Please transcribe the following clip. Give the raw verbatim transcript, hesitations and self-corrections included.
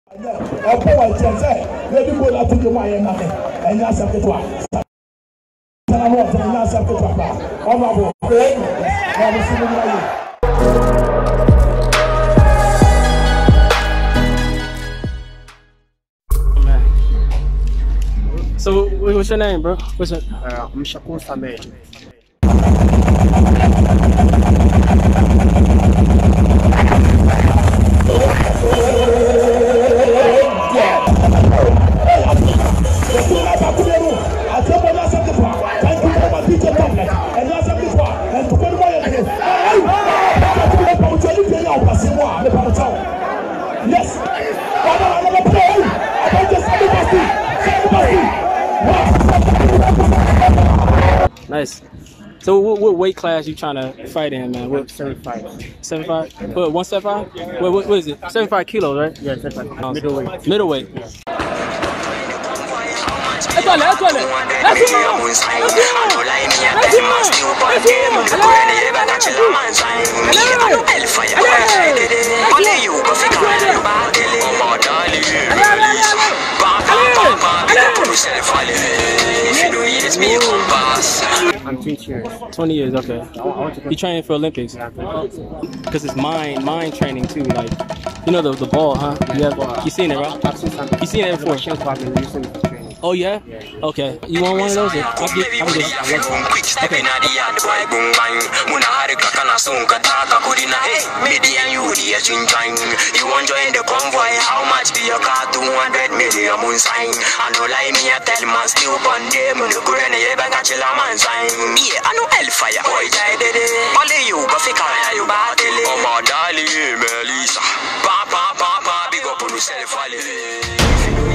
So, what's your name, bro? What's it? Uh, I'm Shakul, Samir. Yes. Nice. So what, what weight class you trying to fight in, man? What? seventy-five. seventy-five? What, one seventy-five? What, what, what is it? seventy-five kilos, right? Yeah, seventy-five. Middleweight. Middleweight. I'm twenty years. twenty years, okay. You training for Olympics? Because it's mind, mind training too. Like, you know the the ball, huh? You have, you seen it, right? You seen it before? Oh yeah? Okay. You want one of those? I'll get. I'll get. Okay. You want join the convoy? How much be your car? Two hundred million moon sign. I know like me, I tell my still condemn. The current ever got your man sign. Yeah, I know hellfire. Boy, I did it. Only you go fake out. You battle it. Oh my darling, Melissa. Pa pa pa pa. Big up on yourself,